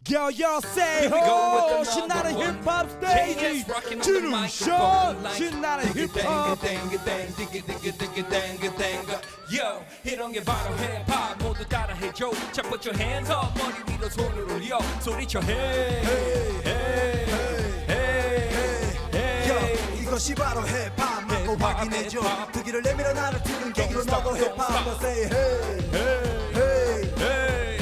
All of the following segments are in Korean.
Girl, y'all say ho! 신나는 힙합 스테이지 Jinusean 신나는 힙합 Yo, 이런 게 바로 힙합 모두 따라해줘 자 put your hands up 머리 위로 손을 올려 소리쳐 hey hey hey hey Yo, 이것이 바로 힙합 맞고 확인해줘 뜨기를 내밀어 나를 트는 계기로 너도 힙합 say hey hey hey hey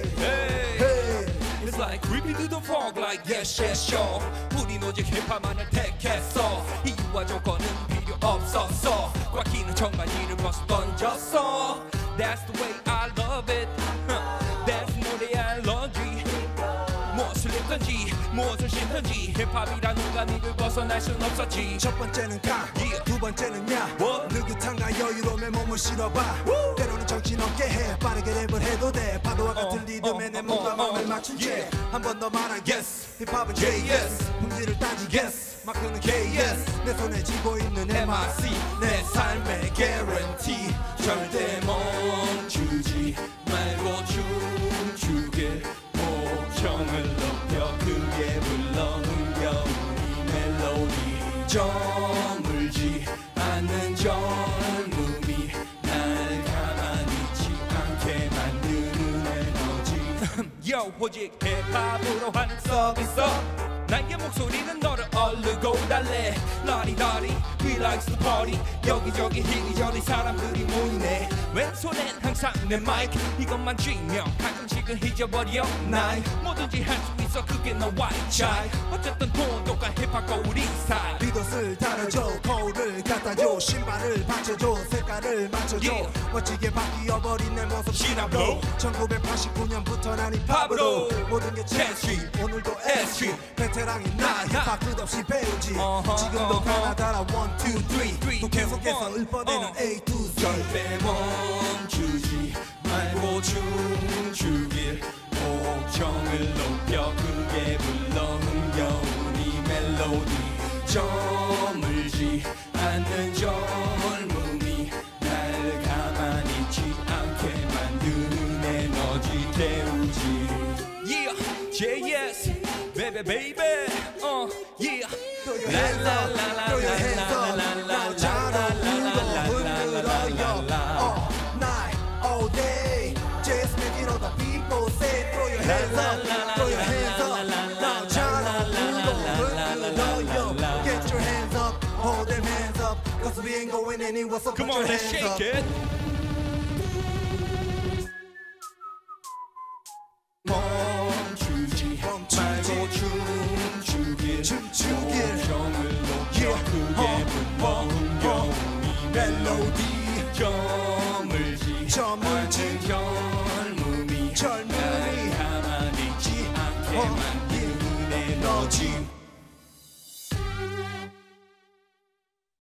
It's like creeping through the fog like yes yes sure 우린 오직 힙합만을 택했어 이유와 조건은 필요 없었어 꽉끼는 청바지를 벗어 던졌어 That's the way I love it That's 노래의 알러지 무엇을 입든지 무엇을 신든지 힙합이란 누가 니를 벗어날 순 없었지 첫 번째는 가 두 번째는 야 느긋한가 여유로움에 몸을 실어봐 때로는 정신없게 해 빠르게 랩을 해도 돼 파도와 같은 리듬에 내 몸과 마음을 맞춘 채 한 번 더 말하 yes 힙합은 JS 품질을 따지 yes 마크는 KS 내 손에 쥐고 있는 MRC 내 삶의 guarantee 절대 멈추지 말고 춤추길 목청을 높여 크게 불러 흥겨운 이 멜로디 저물지 않는 젊음이 날 가만히 있지 않게 만드는 에너지 Yo 오직 힙합으로 하는 서비스 나의 목소리는 너를 얼르고 달래 라리라리 We likes to party 여기저기 이리저리 사람들이 모이네 왼손엔 항상 내 마이크 이것만 쥐며 가끔씩은 잊어버려 난 뭐든지 할 수 있어 그게 너와의 차이 어쨌든 돈 똑같 힙합과 우리 스타일 비옷을 달아줘 거울을 갖다줘 신발을 받쳐줘 색깔을 맞춰줘 멋지게 바뀌어버린 내 모습 시나브로 1989년부터 난 힙합으로 모든 게 젠스트리 오늘도 S3 베테랑인 나 힙합 끝없이 배우지 지금도 가나다라 1, 2, 3 또 계속해서 읊어대는 A to Z 절대 멈추지 말고 춤추길 목청을 높여 크게 불러 흥겨운 이 멜로디 저물지 않는 젊음이 날 가만히 있지 않게 만드는 에너지 태우지 Yeah, JS, baby, baby, yeah. Throw your hands up, throw your hands up. 나 잘하고 흔들어요. All night, all day. Just making all the people say, throw your hands up, throw your hands up. 나 잘하고 흔들어요. Get your hands up, hold them hands up. 'Cause we ain't going anywhere, so Come put on, your let's hands up. shake it. 멈추지 말고 춤추길 목청을 높여 크게 불러 흥겨운 이 멜로디 저물지 않는 젊음이 날 가만히 있지 않게 만드는 에너지